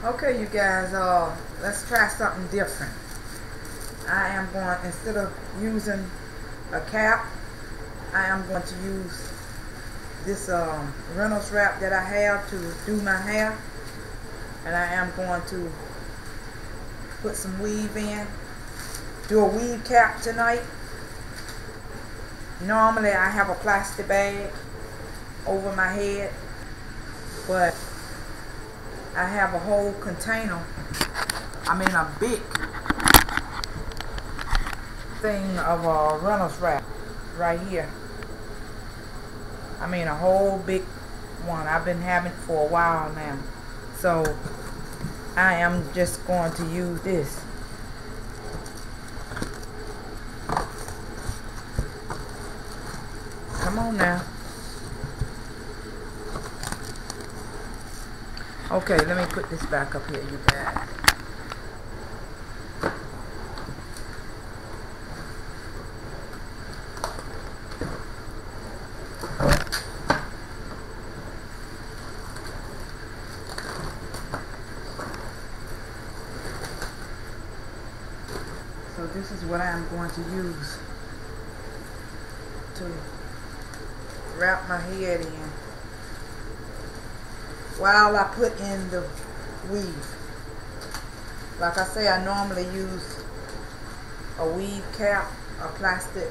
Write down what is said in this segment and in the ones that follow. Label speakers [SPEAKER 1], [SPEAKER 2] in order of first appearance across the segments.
[SPEAKER 1] Okay, you guys, let's try something different. I am going, instead of using a cap, I am going to use this Reynolds wrap that I have to do my hair. And I am going to put some weave in, do a weave cap tonight. Normally I have a plastic bag over my head, but I have a whole container, a big thing of Reynolds wrap right here. A whole big one. I've been having it for a while now. So I am just going to use this. Come on now. Okay, let me put this back up here, you guys. So this is what I'm going to use to wrap my head in while I put in the weave. Like I say, I normally use a weave cap, a plastic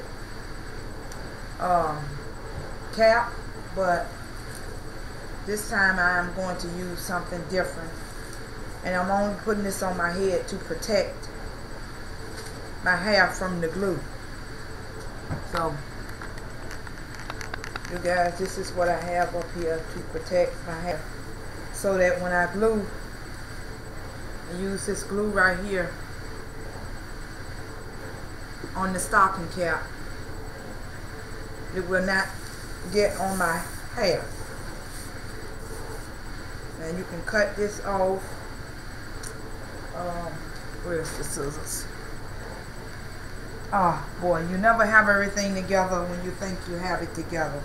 [SPEAKER 1] cap, but this time I am going to use something different, and I'm only putting this on my head to protect my hair from the glue. So you guys, this is what I have up here to protect my hair, so that when I glue, I use this glue right here on the stocking cap, it will not get on my hair. And you can cut this off. Where's the scissors? Oh boy, you never have everything together when you think you have it together.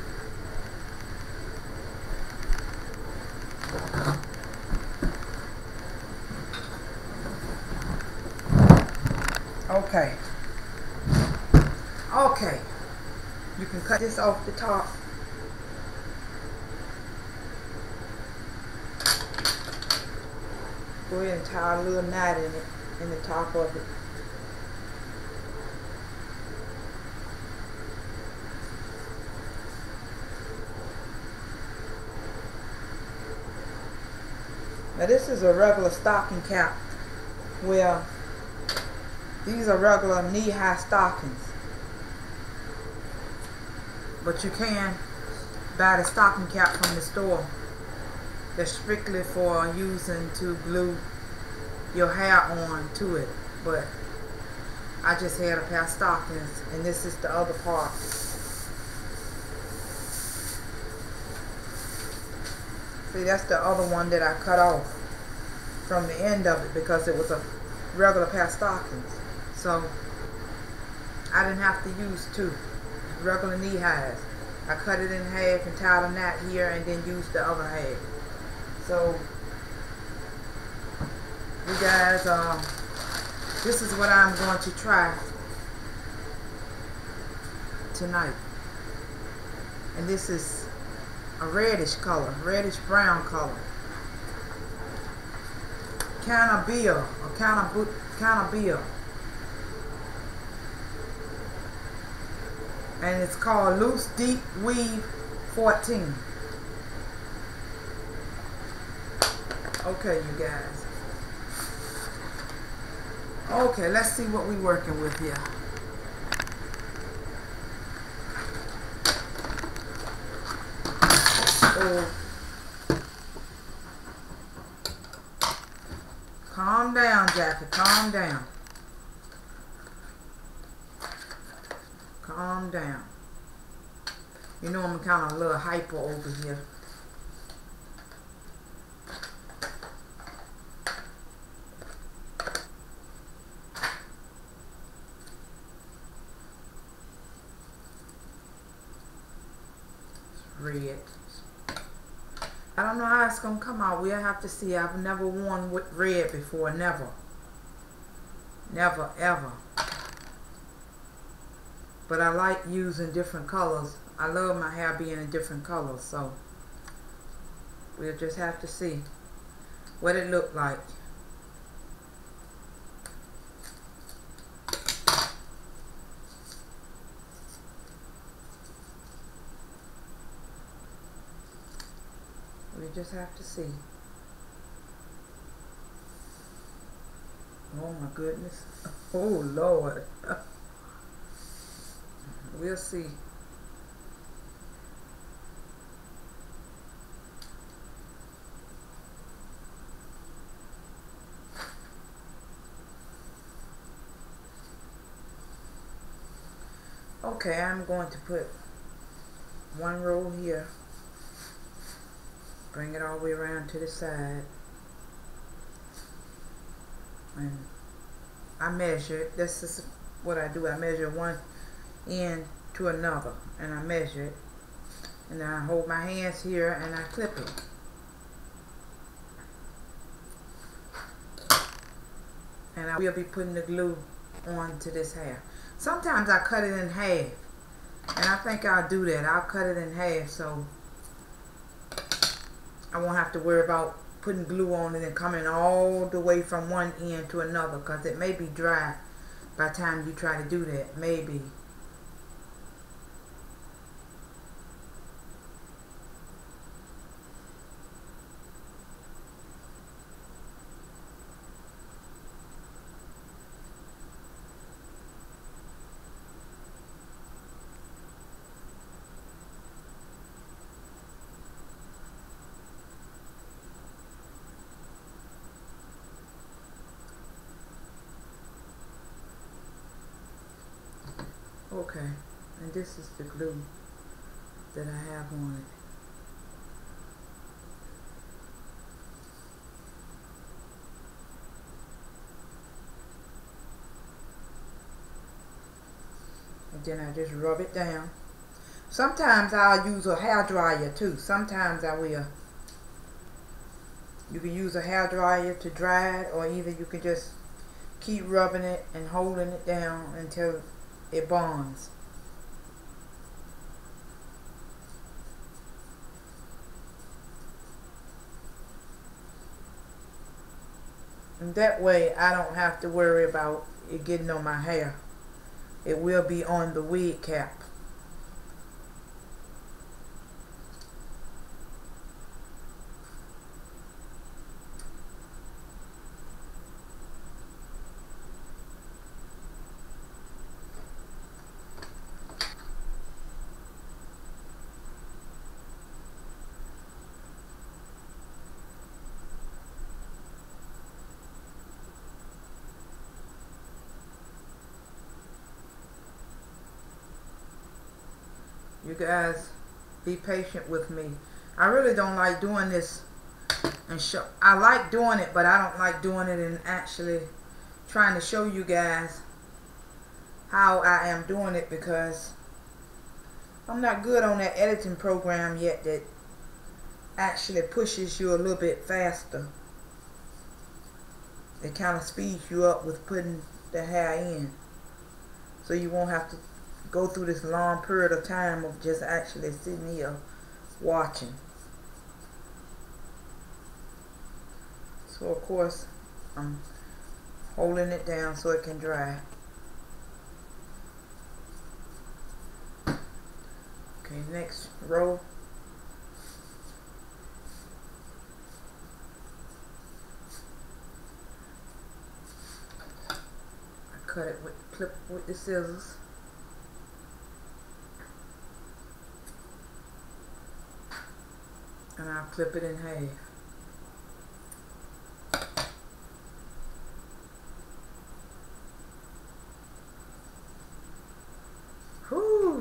[SPEAKER 1] Okay. Okay. You can cut this off the top. Go ahead and tie a little knot in it, in the top of it. Now this is a regular stocking cap, where these are regular knee-high stockings. But you can buy the stocking cap from the store that's strictly for using to glue your hair on to it. But I just had a pair of stockings, and this is the other part. See, that's the other one that I cut off from the end of it because it was a regular pair of stockings. So I didn't have to use two regular knee highs. I cut it in half and tied a knot here and then used the other half. So you guys, this is what I'm going to try tonight. And this is a reddish color, reddish brown color. Cannabia, or Cannabia. And it's called Loose Deep Weave 14. Okay, you guys. Okay, let's see what we're working with here. Calm down, Jackie. Calm down. Calm down. You know I'm kind of a little hyper over here. It's red. I don't know how it's gonna come out. We'll have to see. I've never worn with red before. Never. Never ever. But I like using different colors. I love my hair being in different colors, so we'll just have to see what it looked like. We just have to see. Oh my goodness. Oh Lord. We'll see. Okay, I'm going to put one roll here. Bring it all the way around to the side. And I measure it. This is what I do. I measure one end to another. And I measure it. And then I hold my hands here and I clip it. And I will be putting the glue onto this hair. Sometimes I cut it in half. And I think I'll do that. I'll cut it in half so I won't have to worry about putting glue on it and coming all the way from one end to another, because it may be dry by the time you try to do that. Maybe. Okay, and this is the glue that I have on it. And then I just rub it down. Sometimes I'll use a hair dryer too. Sometimes I will. You can use a hair dryer to dry it, or either you can just keep rubbing it and holding it down until it bonds. And that way I don't have to worry about it getting on my hair. It will be on the wig cap. You guys be patient with me. I really don't like doing this and show. I like doing it, but I don't like doing it and actually trying to show you guys how I am doing it, because I'm not good on that editing program yet that actually pushes you a little bit faster. It kind of speeds you up with putting the hair in, so you won't have to go through this long period of time of just actually sitting here watching. So of course I'm holding it down so it can dry. Okay, next row. I cut it with clip with the scissors. And I'll clip it in half. Whew.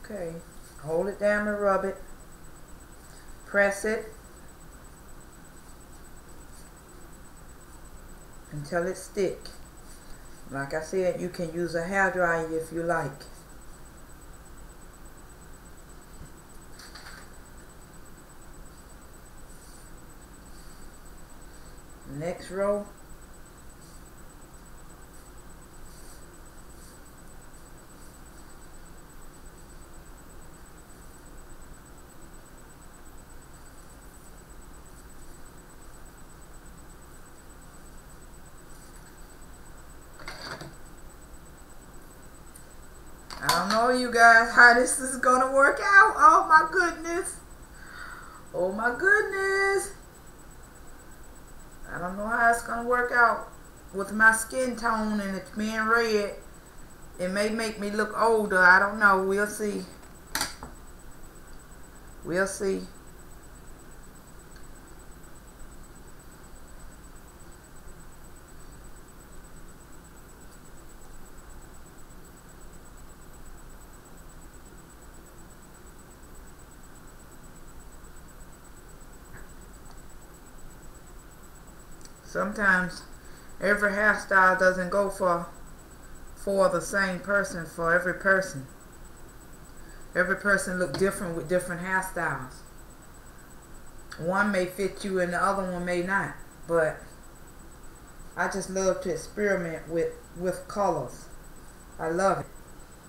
[SPEAKER 1] Okay, hold it down and rub it. Press it until it stick. Like I said, you can use a hairdryer if you like. Next row. I don't know, you guys, how this is gonna work out. Oh my goodness. Oh my goodness. I don't know how it's gonna work out with my skin tone and it's being red. It may make me look older. I don't know. We'll see. We'll see. Sometimes every hairstyle doesn't go for the same person, for every person. Every person look different with different hairstyles. One may fit you and the other one may not. But I just love to experiment with colors. I love it.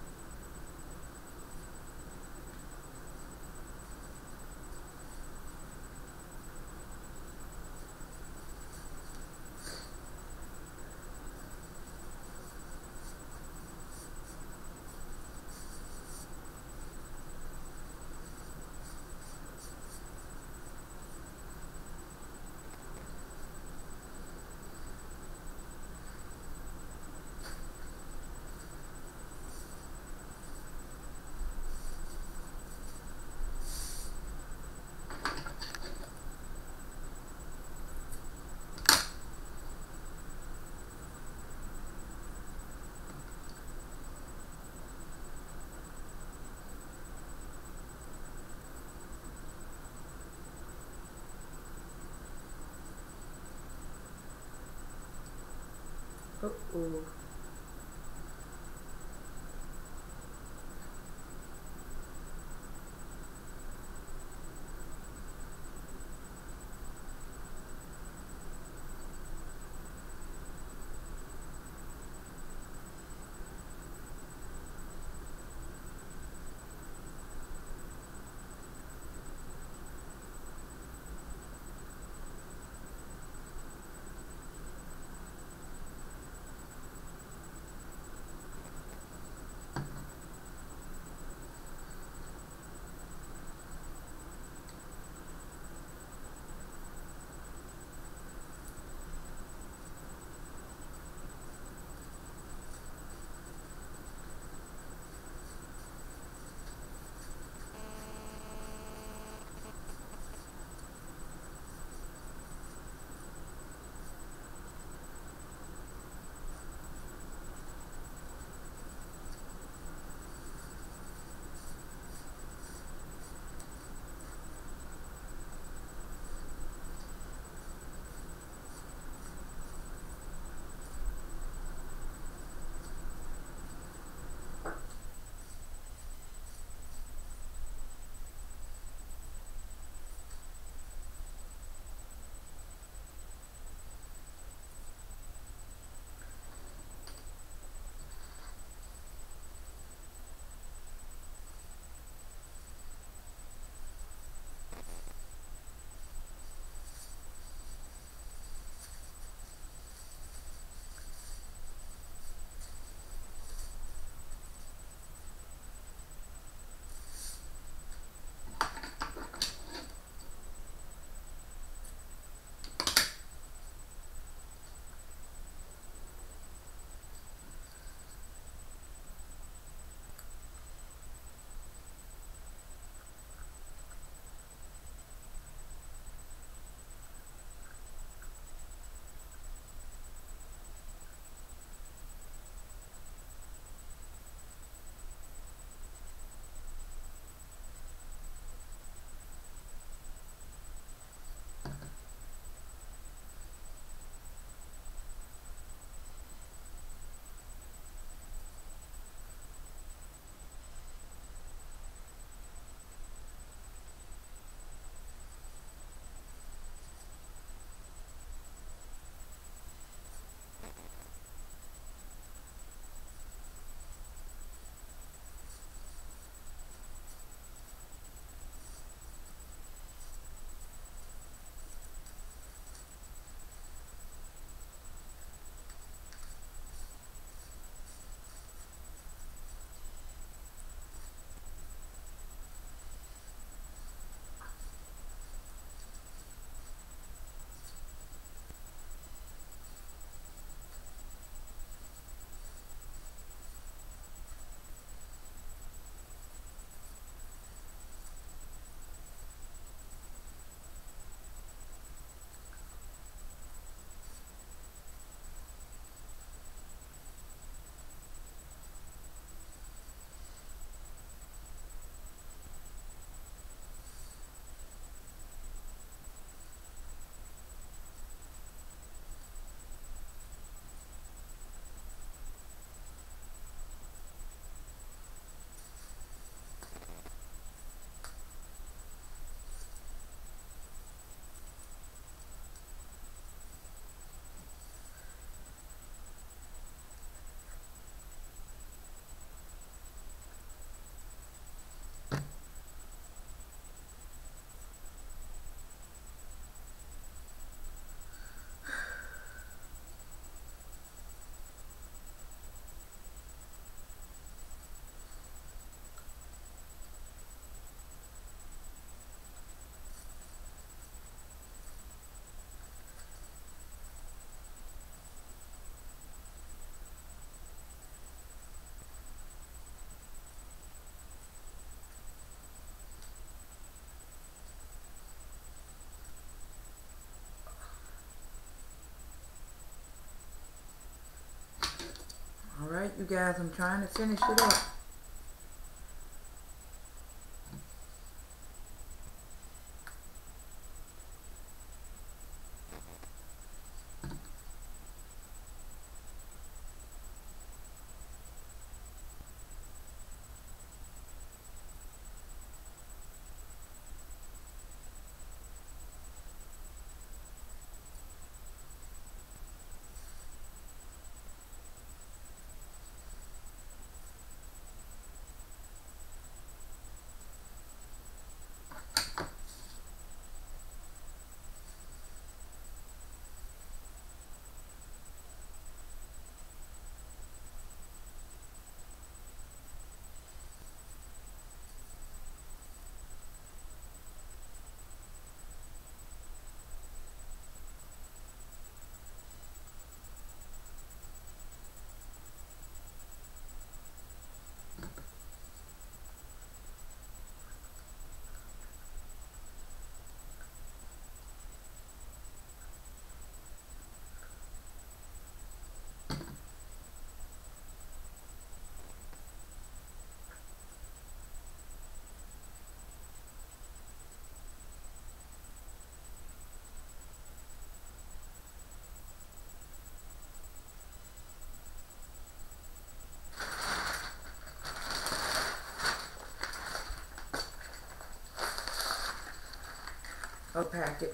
[SPEAKER 1] Uh-oh. you guys, I'm trying to finish it up. A package.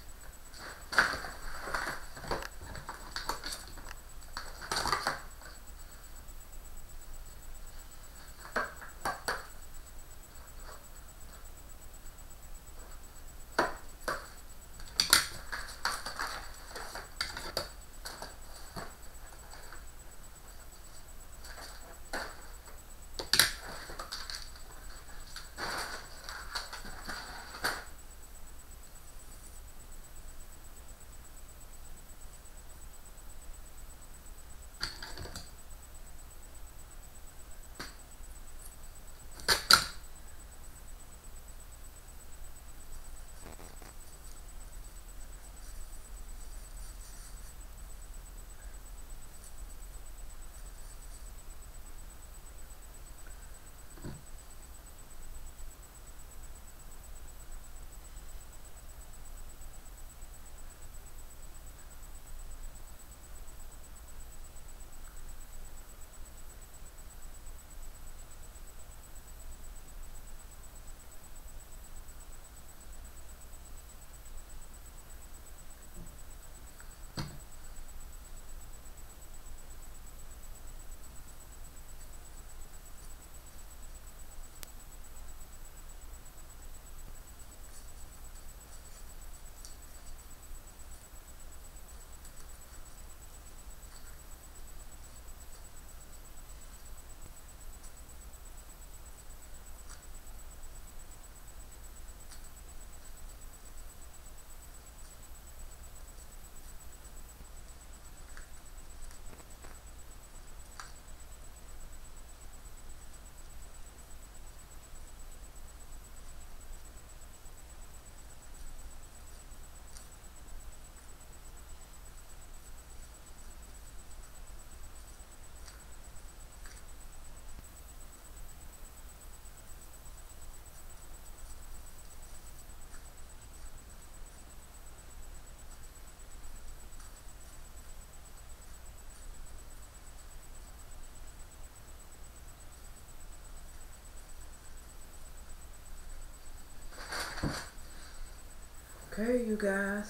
[SPEAKER 1] Okay, you guys.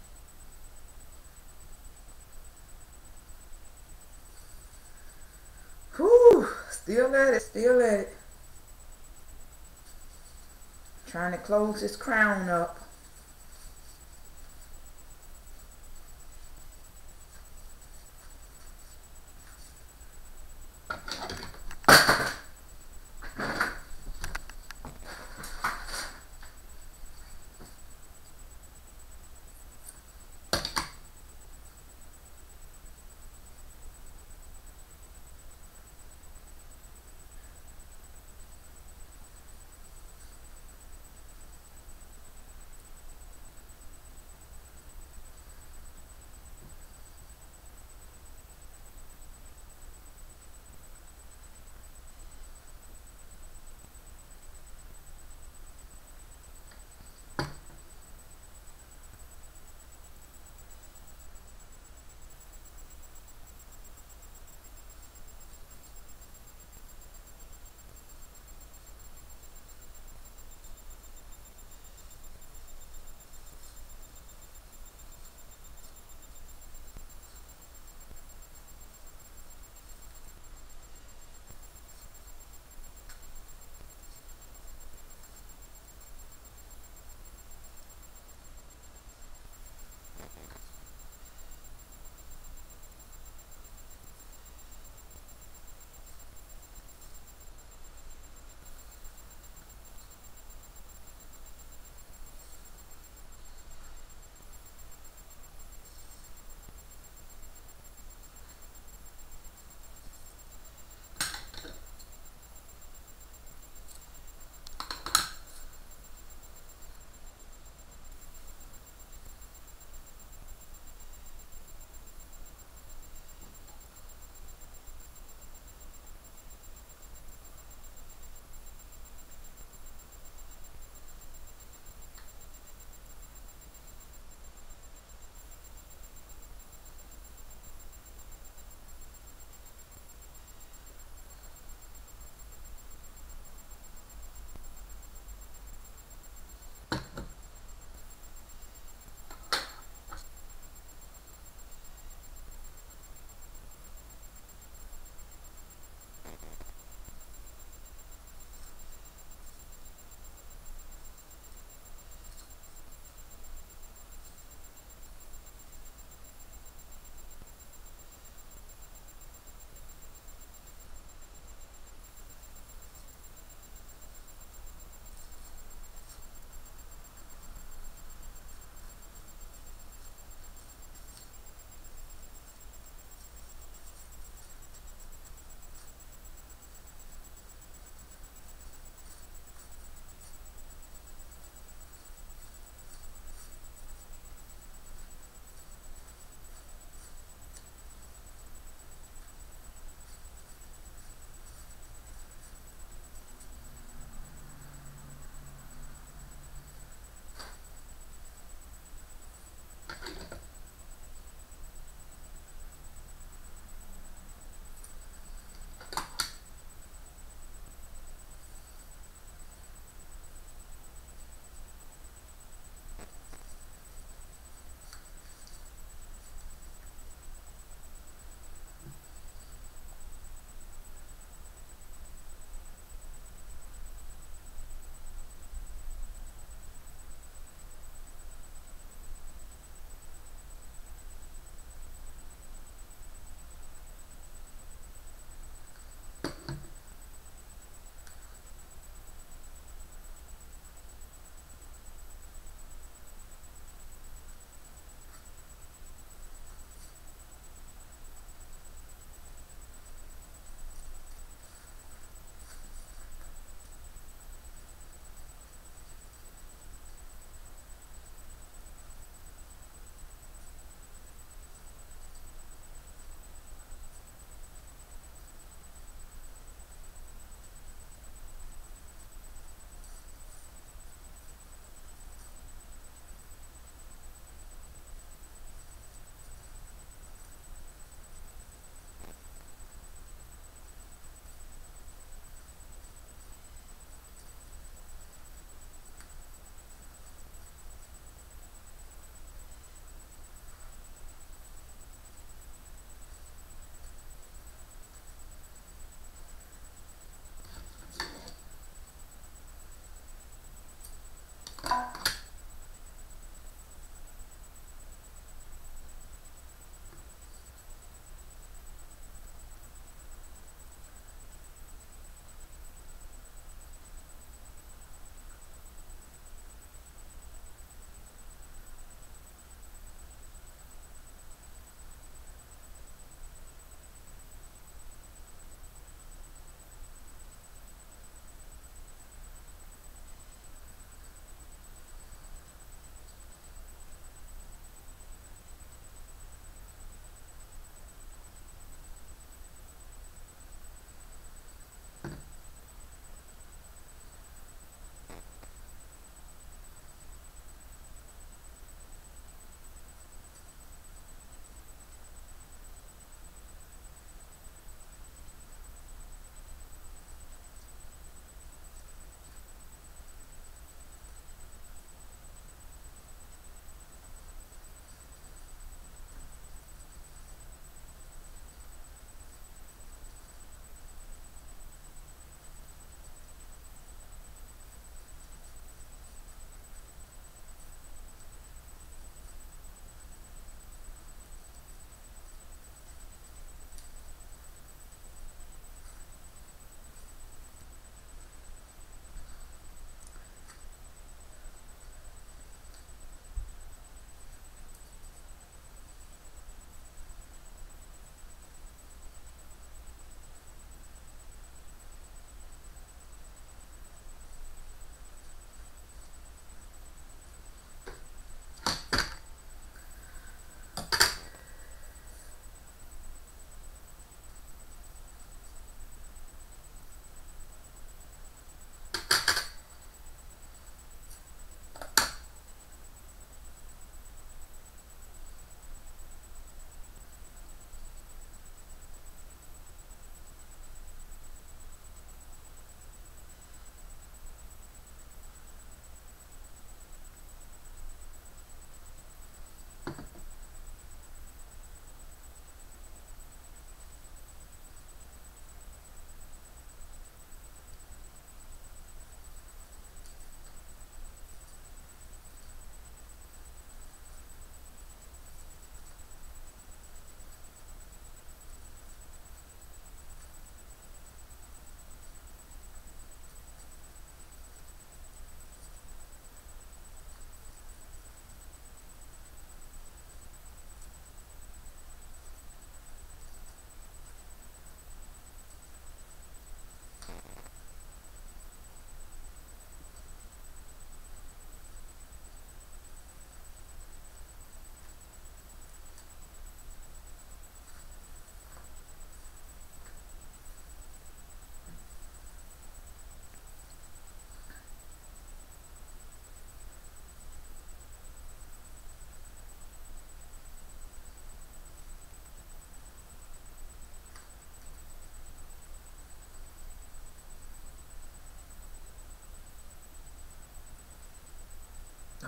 [SPEAKER 1] Whew, still at it, still at it. Trying to close this crown up.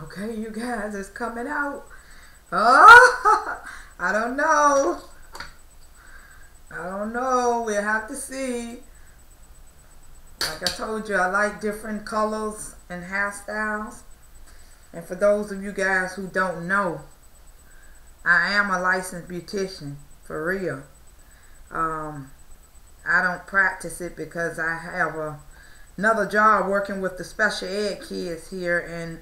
[SPEAKER 1] Okay, you guys, it's coming out. Oh, I don't know. I don't know. We'll have to see. Like I told you, I like different colors and hairstyles. And for those of you guys who don't know, I am a licensed beautician, for real. I don't practice it because I have another job working with the special ed kids here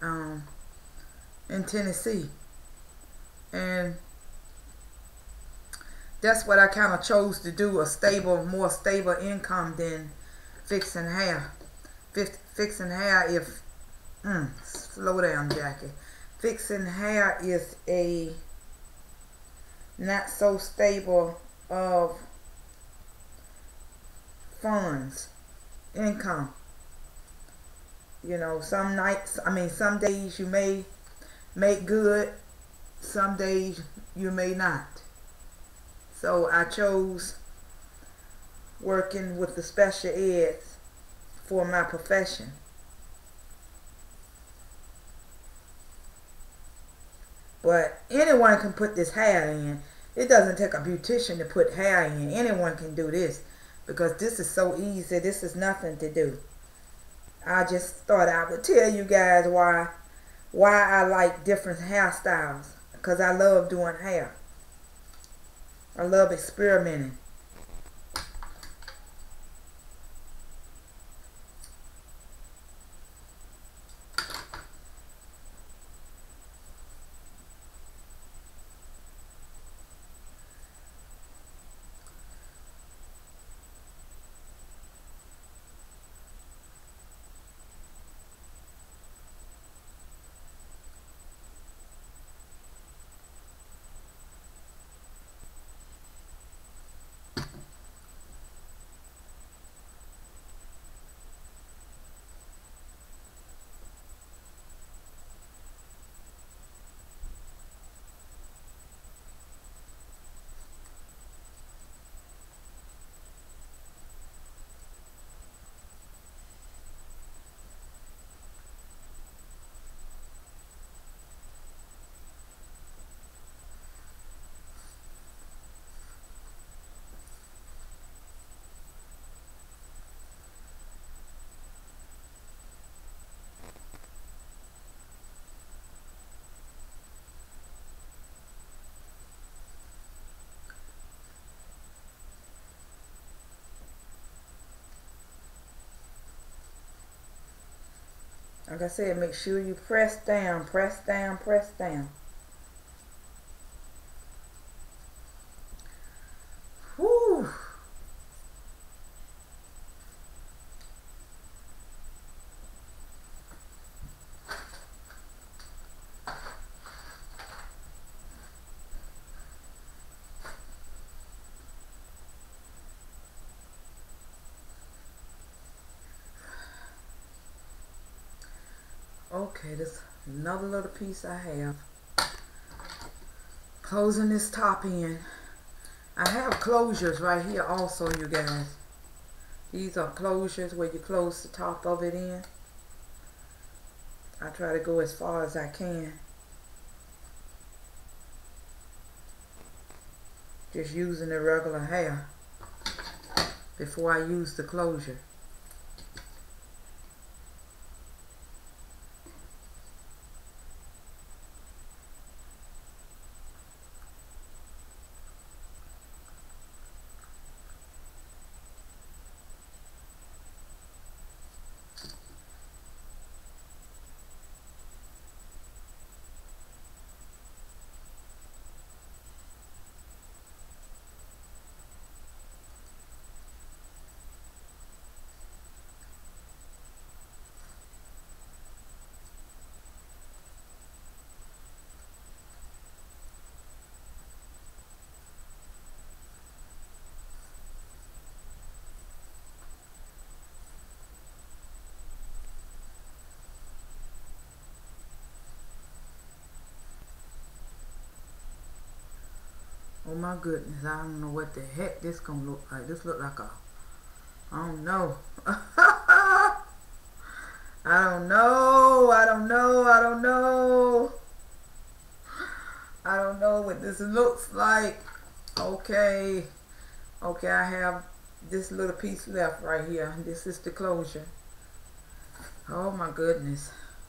[SPEAKER 1] in Tennessee. And that's what I kind of chose to do, more stable income than fixing hair. Fixing hair, slow down, Jackie. Fixing hair is a not so stable of funds, income. You know, some days you may make good, some days you may not. So I chose working with the special eds for my profession. But anyone can put this hair in. It doesn't take a beautician to put hair in. Anyone can do this because this is so easy. This is nothing to do. I just thought I would tell you guys why I like different hairstyles, because I love doing hair. I love experimenting. Like I said, make sure you press down, press down, press down. Whew. Okay, this another little piece I have. Closing this top end. I have closures right here also, you guys. These are closures where you close the top of it in. I try to go as far as I can. Just using the regular hair before I use the closure. Oh my goodness, I don't know what the heck this gonna look like. This look like I don't know. I don't know. what this looks like. Okay. Okay, I have this little piece left right here. This is the closure. Oh my goodness.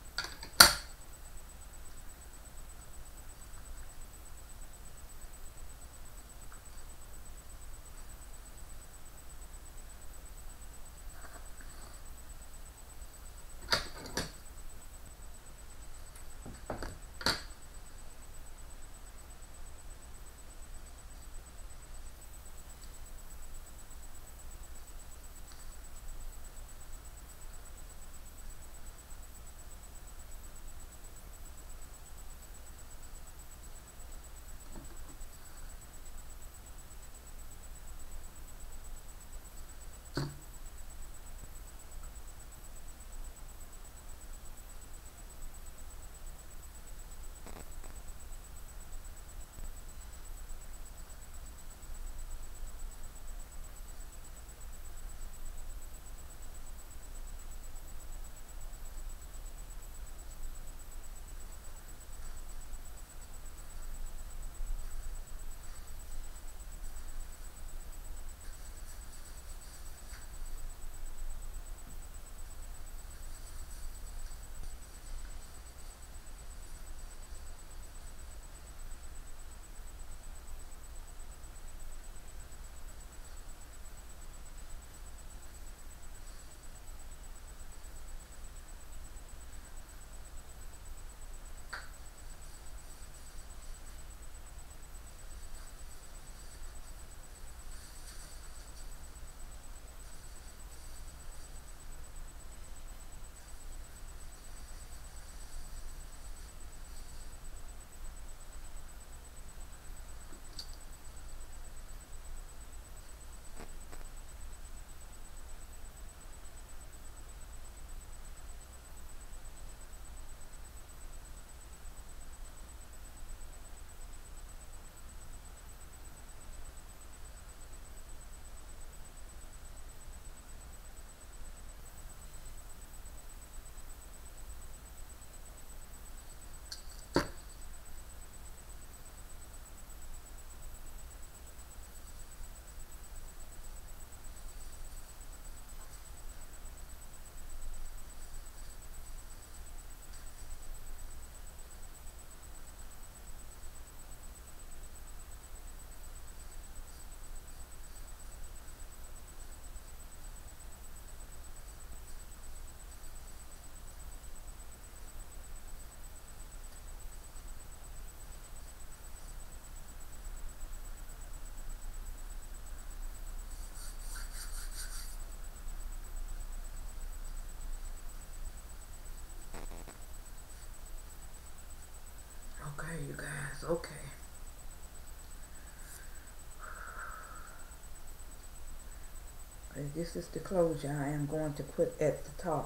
[SPEAKER 1] Okay, you guys, okay. This is the closure I am going to put at the top.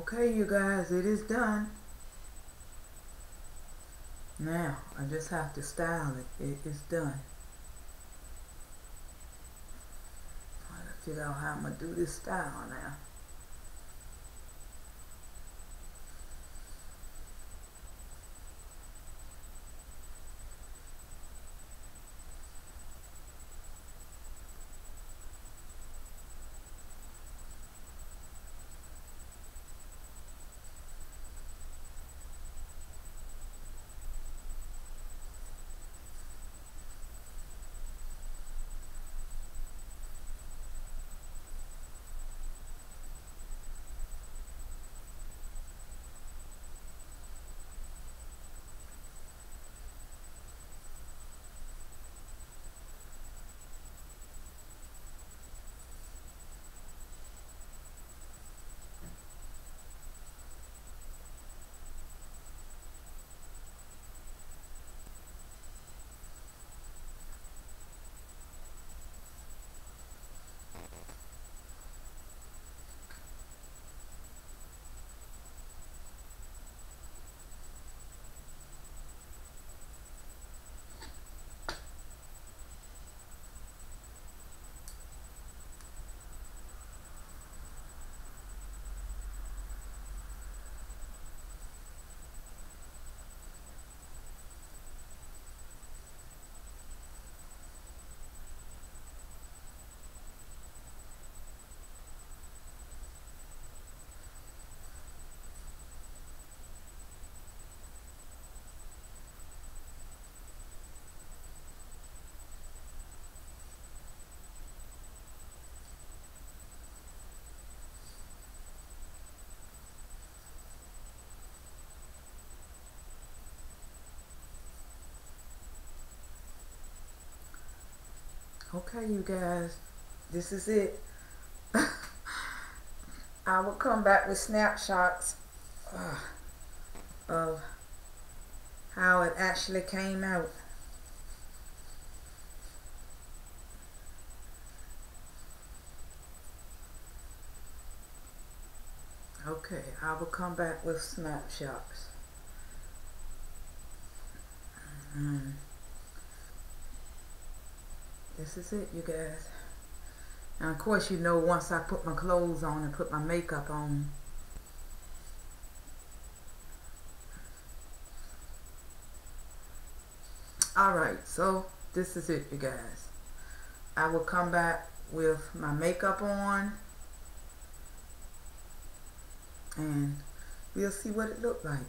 [SPEAKER 1] Okay, you guys, it is done. Now, I just have to style it. It is done. I gotta figure out how I'm gonna do this style now. Okay, you guys, this is it. I will come back with snapshots of how it actually came out. Okay, I will come back with snapshots. This is it, you guys. And of course, you know, once I put my clothes on and put my makeup on, alright, so this is it, you guys. I will come back with my makeup on and we'll see what it looked like.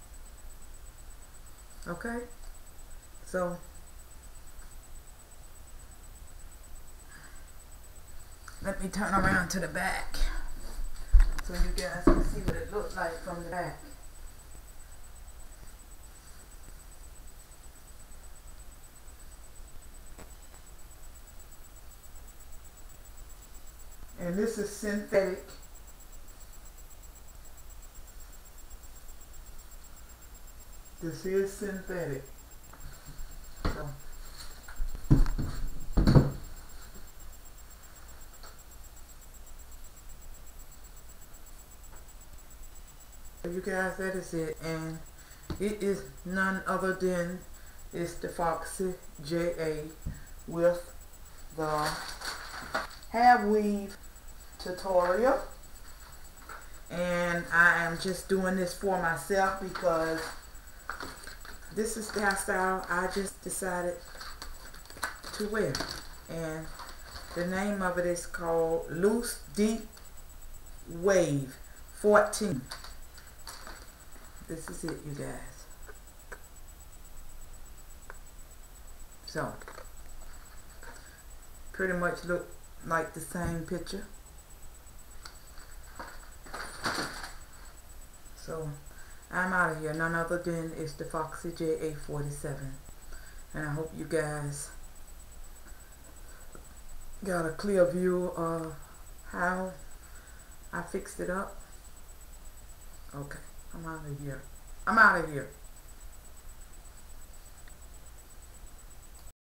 [SPEAKER 1] Okay, so let me turn around to the back so you guys can see what it looked like from the back. And this is synthetic. This is synthetic. So you guys, that is it, and it is none other than it's the Foxy JA with the hair weave tutorial. And I am just doing this for myself because this is the hairstyle I just decided to wear, and the name of it is called Loose Deep Wave 14. This is it, you guys. So pretty much look like the same picture. So I'm out of here. None other than it's the Foxy JA47. And I hope you guys got a clear view of how I fixed it up. Okay, I'm out of here. I'm out of here.